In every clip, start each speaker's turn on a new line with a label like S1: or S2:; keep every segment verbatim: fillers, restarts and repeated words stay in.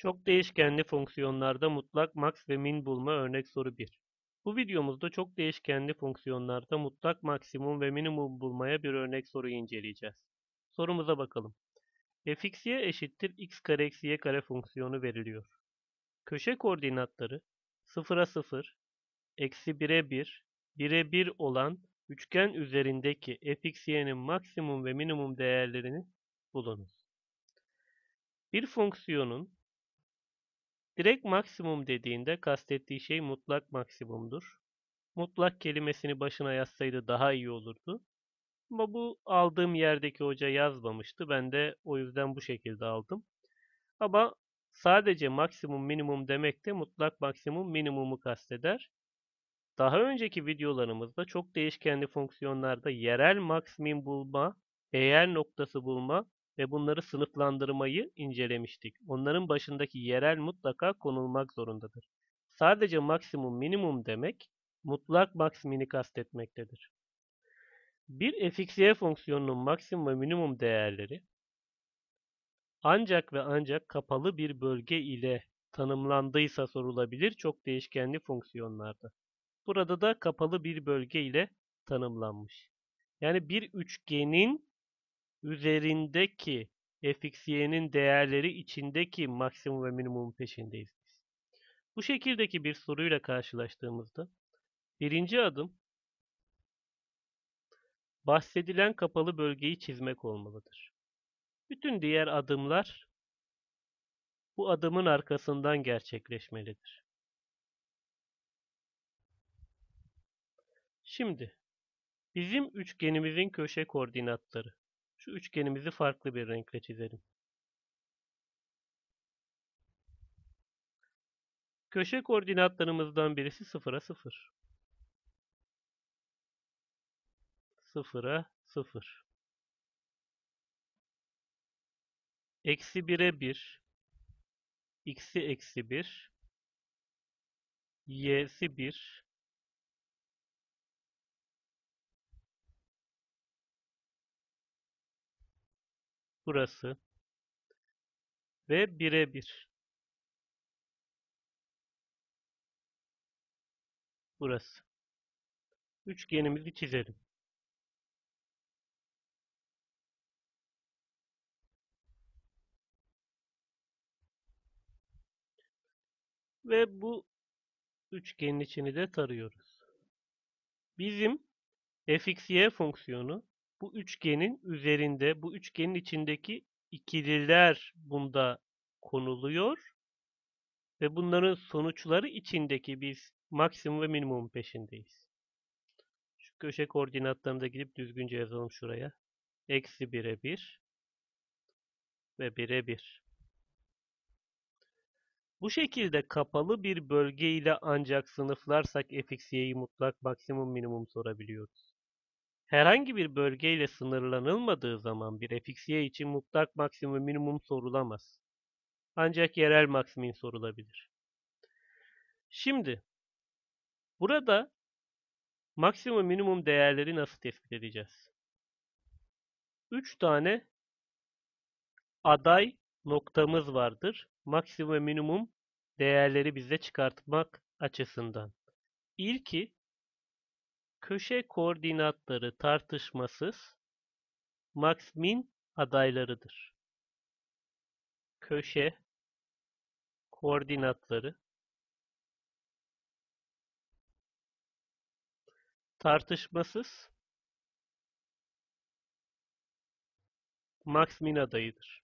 S1: Çok değişkenli fonksiyonlarda mutlak max ve min bulma örnek soru bir. Bu videomuzda çok değişkenli fonksiyonlarda mutlak maksimum ve minimum bulmaya bir örnek soruyu inceleyeceğiz. Sorumuza bakalım. Fxy eşittir x kare eksi y kare fonksiyonu veriliyor. Köşe koordinatları sıfıra sıfır, eksi bire bir, bire bir olan üçgen üzerindeki fxy'nin maksimum ve minimum değerlerini bulunuz. Bir fonksiyonun direkt maksimum dediğinde kastettiği şey mutlak maksimumdur. Mutlak kelimesini başına yazsaydı daha iyi olurdu. Ama bu aldığım yerdeki hoca yazmamıştı. Ben de o yüzden bu şekilde aldım. Ama sadece maksimum minimum demek de mutlak maksimum minimumu kasteder. Daha önceki videolarımızda çok değişkenli fonksiyonlarda yerel maksimum bulma, eğer noktası bulma ve bunları sınıflandırmayı incelemiştik. Onların başındaki yerel mutlaka konulmak zorundadır. Sadece maksimum minimum demek, mutlak maksimini kastetmektedir. Bir fxy fonksiyonunun maksimum ve minimum değerleri ancak ve ancak kapalı bir bölge ile tanımlandıysa sorulabilir çok değişkenli fonksiyonlarda. Burada da kapalı bir bölge ile tanımlanmış. Yani bir üçgenin üzerindeki fxy'nin değerleri içindeki maksimum ve minimum peşindeyiz biz. Bu şekildeki bir soruyla karşılaştığımızda birinci adım bahsedilen kapalı bölgeyi çizmek olmalıdır. Bütün diğer adımlar bu adımın arkasından gerçekleşmelidir. Şimdi bizim üçgenimizin köşe koordinatları. Şu üçgenimizi farklı bir renkle çizelim. Köşe koordinatlarımızdan birisi sıfıra sıfır. sıfıra sıfır. Eksi bire bir. X'i eksi bir. Y'si bir. Burası. Ve bire bir. Burası. Üçgenimizi çizelim. Ve bu üçgenin içini de tarıyoruz. Bizim fxy fonksiyonu bu üçgenin üzerinde, bu üçgenin içindeki ikililer bunda konuluyor ve bunların sonuçları içindeki biz maksimum ve minimum peşindeyiz. Şu köşe koordinatlarını da gidip düzgünce yazalım şuraya. Eksi bire bir ve bire bir. Bu şekilde kapalı bir bölge ile ancak sınıflarsak fxy'yi mutlak maksimum minimum sorabiliyoruz. Herhangi bir bölge ile sınırlanılmadığı zaman bir fxy için mutlak maksimum minimum sorulamaz. Ancak yerel maksimum sorulabilir. Şimdi burada maksimum minimum değerleri nasıl tespit edeceğiz? üç tane aday noktamız vardır. Maksimum ve minimum değerleri bize çıkartmak açısından. İlki köşe koordinatları tartışmasız max min adaylarıdır. Köşe koordinatları tartışmasız max min adayıdır.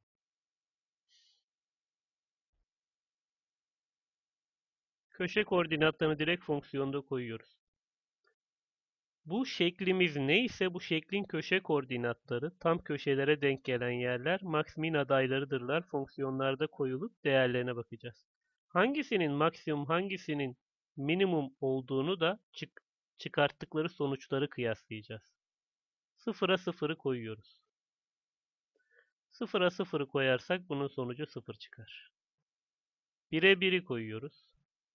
S1: Köşe koordinatlarını direkt fonksiyonda koyuyoruz. Bu şeklimiz neyse bu şeklin köşe koordinatları tam köşelere denk gelen yerler max min adaylarıdırlar. Fonksiyonlarda koyulup değerlerine bakacağız. Hangisinin maksimum hangisinin minimum olduğunu da çık çıkarttıkları sonuçları kıyaslayacağız. Sıfıra sıfırı koyuyoruz. Sıfıra sıfırı koyarsak bunun sonucu sıfır çıkar. bire biri koyuyoruz.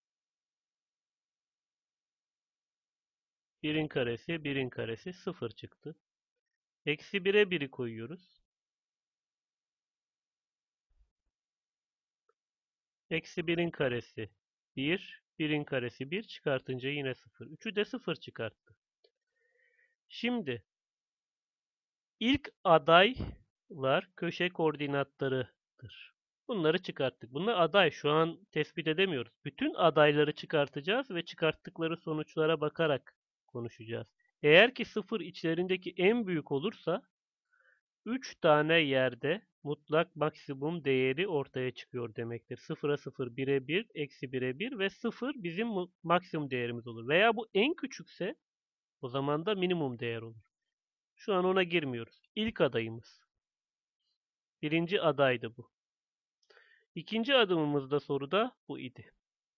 S1: birin karesi birin karesi sıfır çıktı. Eksi bire biri koyuyoruz. Eksi birin karesi bir. birin karesi bir. Çıkartınca yine sıfır. üçü de sıfır çıkarttı. Şimdi ilk adaylar köşe koordinatlarıdır. Bunları çıkarttık. Bunlar aday. Şu an tespit edemiyoruz. Bütün adayları çıkartacağız ve çıkarttıkları sonuçlara bakarak konuşacağız. Eğer ki sıfır içlerindeki en büyük olursa üç tane yerde mutlak maksimum değeri ortaya çıkıyor demektir. sıfıra sıfır, bire bir, eksi bire bir ve sıfır bizim maksimum değerimiz olur. Veya bu en küçükse o zaman da minimum değer olur. Şu an ona girmiyoruz. İlk adayımız. Birinci adaydı bu. İkinci adımımızda soruda bu idi.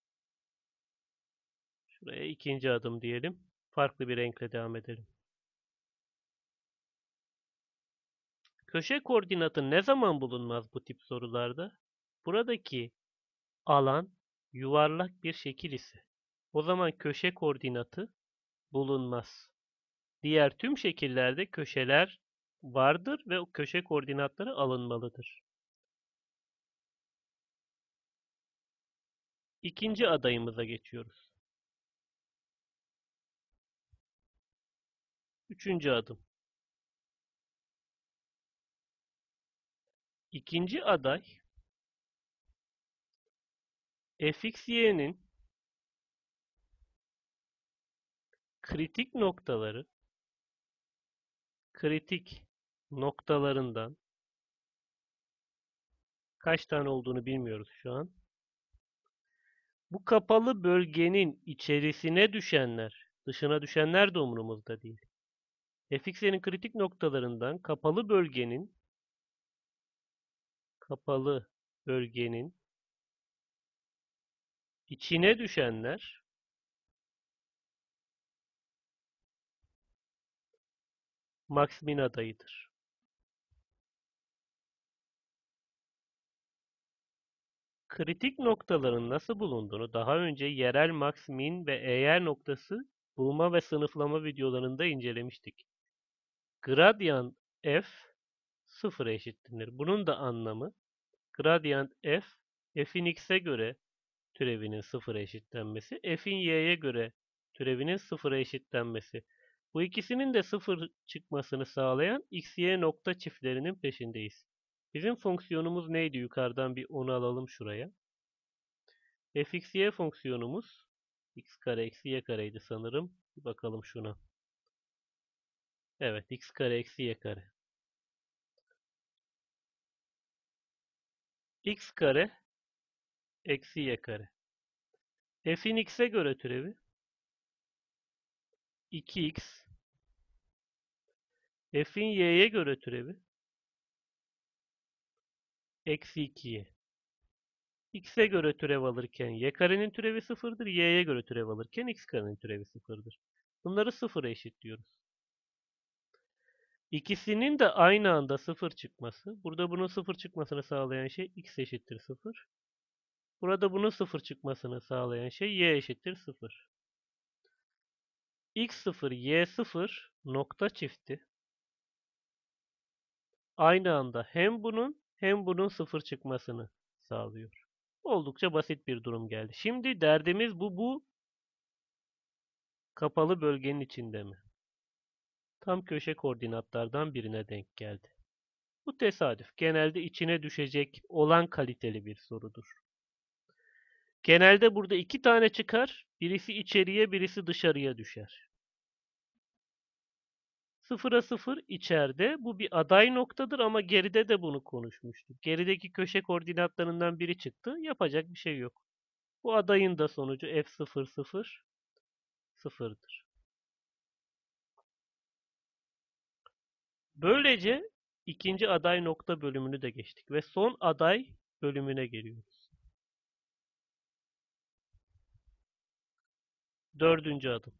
S1: Şuraya ikinci adım diyelim. Farklı bir renkle devam edelim. Köşe koordinatı ne zaman bulunmaz bu tip sorularda? Buradaki alan yuvarlak bir şekil ise o zaman köşe koordinatı bulunmaz. Diğer tüm şekillerde köşeler vardır ve o köşe koordinatları alınmalıdır. İkinci adayımıza geçiyoruz. Üçüncü adım. İkinci aday fxy'nin kritik noktaları kritik noktalarından kaç tane olduğunu bilmiyoruz şu an. Bu kapalı bölgenin içerisine düşenler, dışına düşenler de umurumuzda değil. fx'nin kritik noktalarından kapalı bölgenin kapalı bölgenin içine düşenler Max-min adayıdır. Kritik noktaların nasıl bulunduğunu daha önce yerel max-min ve eğer noktası bulma ve sınıflama videolarında incelemiştik. Gradient f sıfıra eşittir. Bunun da anlamı gradient f, f'in x'e göre türevinin sıfıra eşitlenmesi, f'in y'ye göre türevinin sıfıra eşitlenmesi. Bu ikisinin de sıfır çıkmasını sağlayan x, y nokta çiftlerinin peşindeyiz. Bizim fonksiyonumuz neydi? Yukarıdan bir onu alalım şuraya. Fx, y fonksiyonumuz x kare eksi y kareydi sanırım. Bir bakalım şuna. Evet, x kare eksi y kare. X kare eksi y kare. F'in x'e göre türevi iki x. F'in y'ye göre türevi eksi iki y. X'e göre türev alırken y karenin türevi sıfırdır. Y'ye göre türev alırken x karenin türevi sıfırdır. Bunları sıfıra eşitliyoruz. İkisinin de aynı anda sıfır çıkması. Burada bunun sıfır çıkmasını sağlayan şey x eşittir sıfır. Burada bunun sıfır çıkmasını sağlayan şey y eşittir sıfır. x sıfır, y sıfır nokta çifti aynı anda hem bunun hem bunun sıfır çıkmasını sağlıyor. Oldukça basit bir durum geldi. Şimdi derdimiz bu bu kapalı bölgenin içinde mi? Tam köşe koordinatlardan birine denk geldi. Bu tesadüf. Genelde içine düşecek olan kaliteli bir sorudur. Genelde burada iki tane çıkar. Birisi içeriye, birisi dışarıya düşer. Sıfıra sıfır içeride. Bu bir aday noktadır ama geride de bunu konuşmuştuk. Gerideki köşe koordinatlarından biri çıktı. Yapacak bir şey yok. Bu adayın da sonucu f sıfır sıfır sıfırdır. Böylece ikinci aday nokta bölümünü de geçtik ve son aday bölümüne geliyoruz. Dördüncü adım.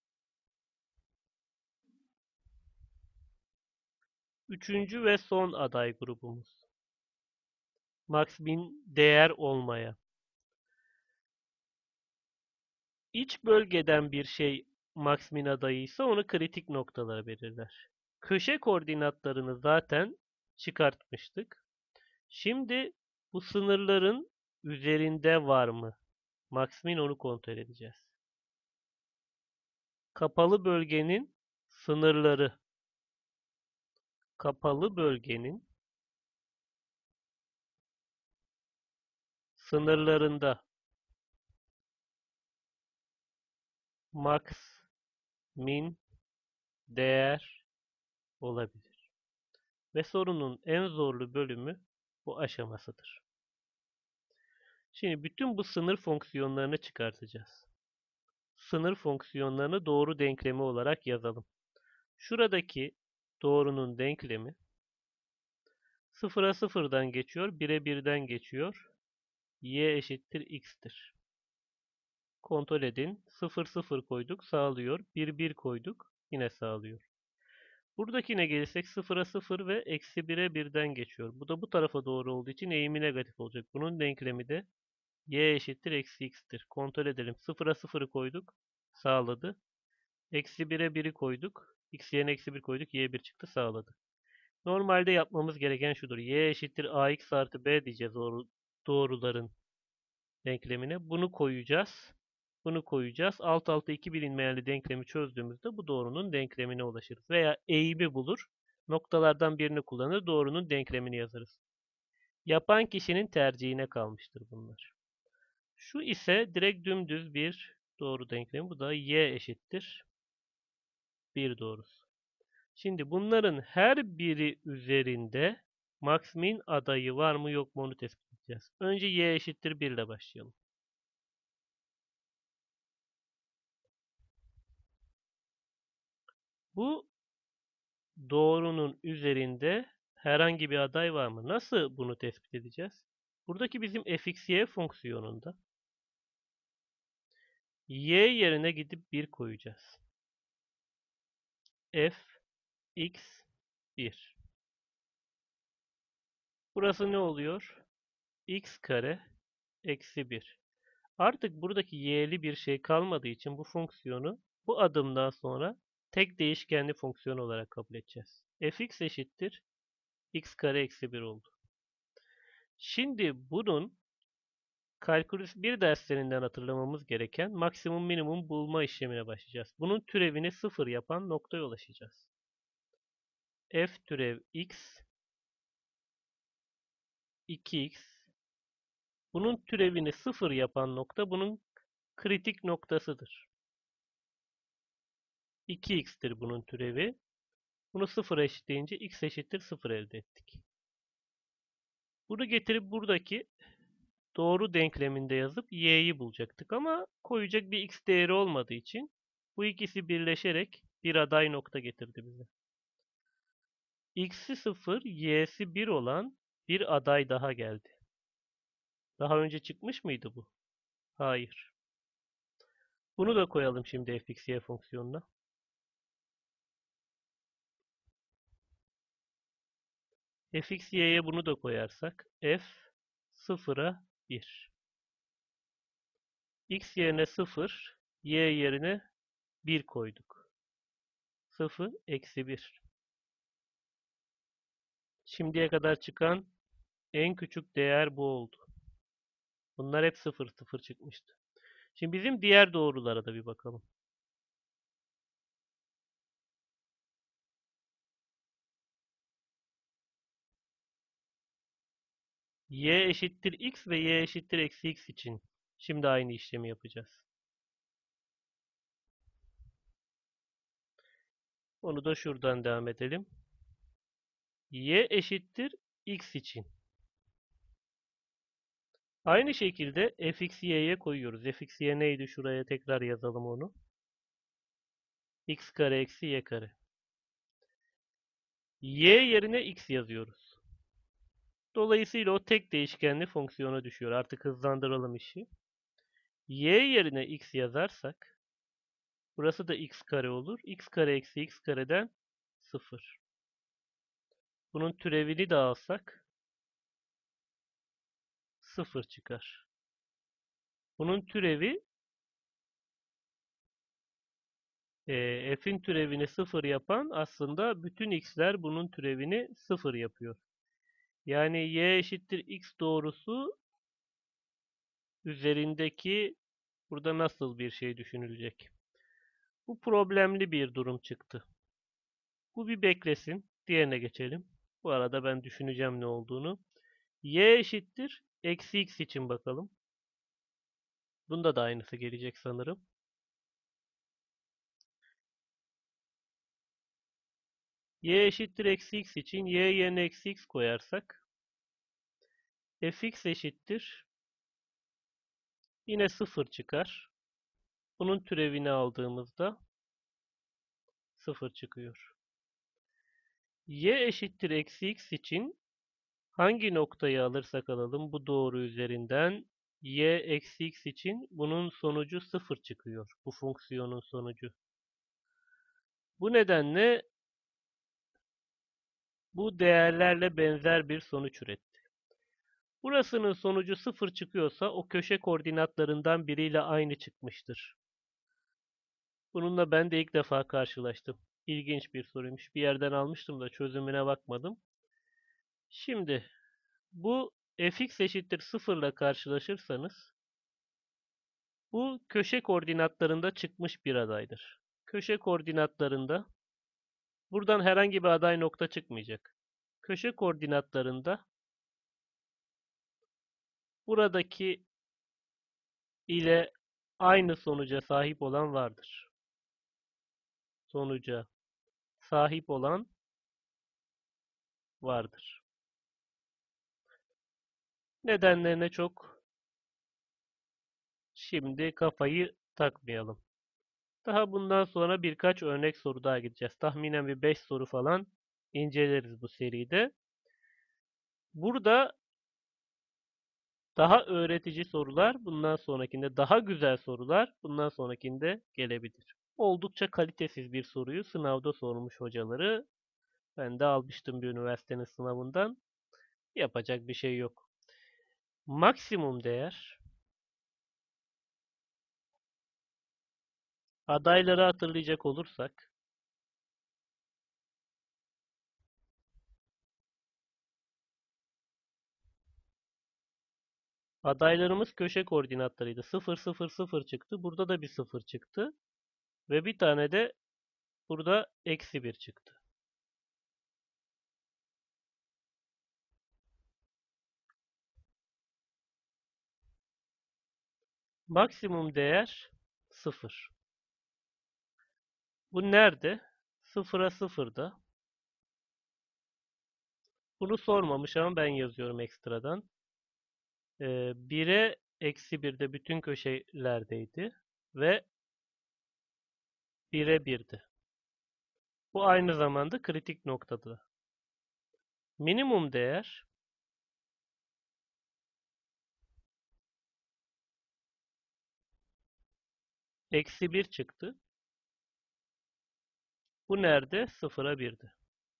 S1: Üçüncü ve son aday grubumuz. Max-min değer olmaya. İç bölgeden bir şey Max-min adayıysa onu kritik noktalara belirler. Köşe koordinatlarını zaten çıkartmıştık. Şimdi bu sınırların üzerinde var mı? Max min onu kontrol edeceğiz. Kapalı bölgenin sınırları. Kapalı bölgenin sınırlarında max min değer olabilir. Ve sorunun en zorlu bölümü bu aşamasıdır. Şimdi bütün bu sınır fonksiyonlarını çıkartacağız. Sınır fonksiyonlarını doğru denklemi olarak yazalım. Şuradaki doğrunun denklemi sıfıra sıfırdan geçiyor, bire birden geçiyor. Y eşittir x'tir. Kontrol edin. sıfır sıfır koyduk, sağlıyor. bir bir koyduk, yine sağlıyor. Buradakine gelirsek sıfıra sıfır ve eksi bire birden geçiyor. Bu da bu tarafa doğru olduğu için eğimi negatif olacak. Bunun denklemi de y eşittir eksi x'tir. Kontrol edelim. sıfıra sıfırı koyduk, sağladı. Eksi bire biri koyduk. X yerine eksi bir koyduk, y bir çıktı, sağladı. Normalde yapmamız gereken şudur. Y eşittir ax artı b diyeceğiz doğru, doğruların denklemine. Bunu koyacağız. Bunu koyacağız. Alt alta iki bilinmeyenli denklemi çözdüğümüzde bu doğrunun denklemine ulaşırız. Veya eğimi bulur. Noktalardan birini kullanır. Doğrunun denklemini yazarız. Yapan kişinin tercihine kalmıştır bunlar. Şu ise direkt dümdüz bir doğru denklemi. Bu da y eşittir bir doğrusu. Şimdi bunların her biri üzerinde max min adayı var mı yok mu onu tespit edeceğiz. Önce y eşittir bir ile başlayalım. Bu doğrunun üzerinde herhangi bir aday var mı? Nasıl bunu tespit edeceğiz? Buradaki bizim fxy fonksiyonunda y yerine gidip bir koyacağız. F x bir. Burası ne oluyor? X kare eksi bir. Artık buradaki y'li bir şey kalmadığı için bu fonksiyonu bu adımdan sonra tek değişkenli fonksiyon olarak kabul edeceğiz. Fx eşittir x kare eksi bir oldu. Şimdi bunun kalkülüs bir derslerinden hatırlamamız gereken maksimum minimum bulma işlemine başlayacağız. Bunun türevini sıfır yapan noktaya ulaşacağız. F türev x iki x. Bunun türevini sıfır yapan nokta bunun kritik noktasıdır. iki x'tir bunun türevi. Bunu sıfıra eşitleyince x eşittir sıfır elde ettik. Bunu getirip buradaki doğru denkleminde yazıp y'yi bulacaktık ama koyacak bir x değeri olmadığı için bu ikisi birleşerek bir aday nokta getirdi bize. X'i sıfır, y'si bir olan bir aday daha geldi. Daha önce çıkmış mıydı bu? Hayır. Bunu da koyalım şimdi fxy fonksiyonuna. Fxy'ye bunu da koyarsak f sıfıra bir. X yerine sıfır, y yerine bir koyduk. sıfır, eksi bir. Şimdiye kadar çıkan en küçük değer bu oldu. Bunlar hep sıfır sıfır çıkmıştı. Şimdi bizim diğer doğrulara da bir bakalım. Y eşittir x ve y eşittir eksi x için şimdi aynı işlemi yapacağız. Onu da şuradan devam edelim. Y eşittir x için. Aynı şekilde fx y'ye koyuyoruz. Fx y neydi? Şuraya tekrar yazalım onu. X kare eksi y kare. Y yerine x yazıyoruz. Dolayısıyla o tek değişkenli fonksiyona düşüyor. Artık hızlandıralım işi. Y yerine x yazarsak burası da x kare olur. X kare eksi x kareden sıfır. Bunun türevini de alsak sıfır çıkar. Bunun türevi e, f'in türevini sıfır yapan aslında bütün x'ler bunun türevini sıfır yapıyor. Yani y eşittir x doğrusu üzerindeki burada nasıl bir şey düşünülecek? Bu problemli bir durum çıktı. Bu bir beklesin. Diğerine geçelim. Bu arada ben düşüneceğim ne olduğunu. Y eşittir eksi x için bakalım. Bunda da aynısı gelecek sanırım. Y eşittir eksi x için y yerine eksi x koyarsak fx eşittir yine sıfır çıkar. Bunun türevini aldığımızda sıfır çıkıyor. Y eşittir eksi x için hangi noktayı alırsak alalım bu doğru üzerinden y eksi x için bunun sonucu sıfır çıkıyor. Bu fonksiyonun sonucu. Bu nedenle bu değerlerle benzer bir sonuç üretti. Burasının sonucu sıfır çıkıyorsa o köşe koordinatlarından biriyle aynı çıkmıştır. Bununla ben de ilk defa karşılaştım. İlginç bir soruymuş. Bir yerden almıştım da çözümüne bakmadım. Şimdi bu fx eşittir sıfır ile karşılaşırsanız bu köşe koordinatlarında çıkmış bir adaydır. Köşe koordinatlarında buradan herhangi bir aday nokta çıkmayacak. Köşe koordinatlarında buradaki ile aynı sonuca sahip olan vardır. Sonuca sahip olan vardır. Nedenlerine çok şimdi kafayı takmayalım. Daha bundan sonra birkaç örnek soru daha gideceğiz. Tahminen bir beş soru falan inceleriz bu seride. Burada daha öğretici sorular bundan sonrakinde, daha güzel sorular bundan sonrakinde gelebilir. Oldukça kalitesiz bir soruyu sınavda sormuş hocaları. Ben de almıştım bir üniversitenin sınavından. Yapacak bir şey yok. Maksimum değer adayları hatırlayacak olursak adaylarımız köşe koordinatlarıydı. sıfır sıfır sıfır çıktı. Burada da bir sıfır çıktı. Ve bir tane de burada eksi bir çıktı. Maksimum değer sıfır. Bu nerede? sıfıra sıfırda. Bunu sormamış ama ben yazıyorum ekstradan. Ee, bire eksi birde bütün köşelerdeydi. Ve bire birdi. Bu aynı zamanda kritik noktada. Minimum değer eksi bir çıktı. Bu nerede? sıfıra birdi.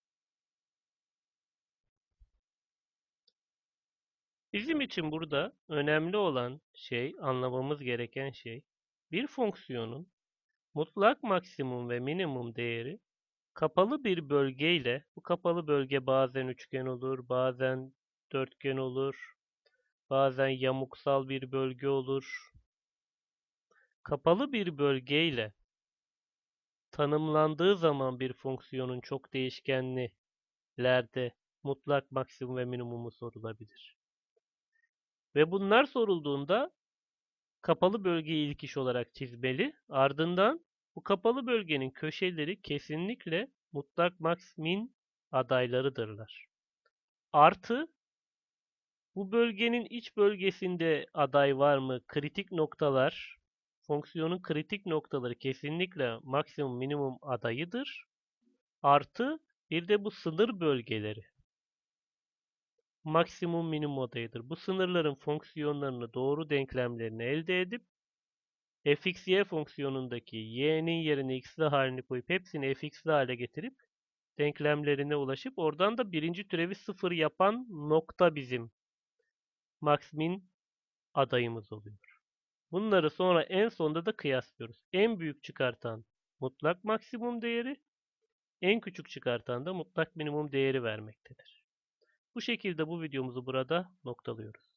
S1: Bizim için burada önemli olan şey, anlamamız gereken şey, bir fonksiyonun mutlak maksimum ve minimum değeri kapalı bir bölgeyle, bu kapalı bölge bazen üçgen olur, bazen dörtgen olur, bazen yamuksal bir bölge olur. Kapalı bir bölgeyle tanımlandığı zaman bir fonksiyonun çok değişkenlilerde mutlak maksimum ve minimumu sorulabilir. Ve bunlar sorulduğunda kapalı bölgeyi ilk iş olarak çizmeli. Ardından bu kapalı bölgenin köşeleri kesinlikle mutlak max min adaylarıdırlar. Artı bu bölgenin iç bölgesinde aday var mı? Kritik noktalar, fonksiyonun kritik noktaları kesinlikle maksimum minimum adayıdır. Artı bir de bu sınır bölgeleri maksimum minimum adayıdır. Bu sınırların fonksiyonlarını doğru denklemlerini elde edip fx y fonksiyonundaki y'nin yerine x'li halini koyup hepsini fx'li hale getirip denklemlerine ulaşıp oradan da birinci türevi sıfır yapan nokta bizim max min adayımız oluyor. Bunları sonra en sonda da kıyaslıyoruz. En büyük çıkartan mutlak maksimum değeri, en küçük çıkartan da mutlak minimum değeri vermektedir. Bu şekilde bu videomuzu burada noktalıyoruz.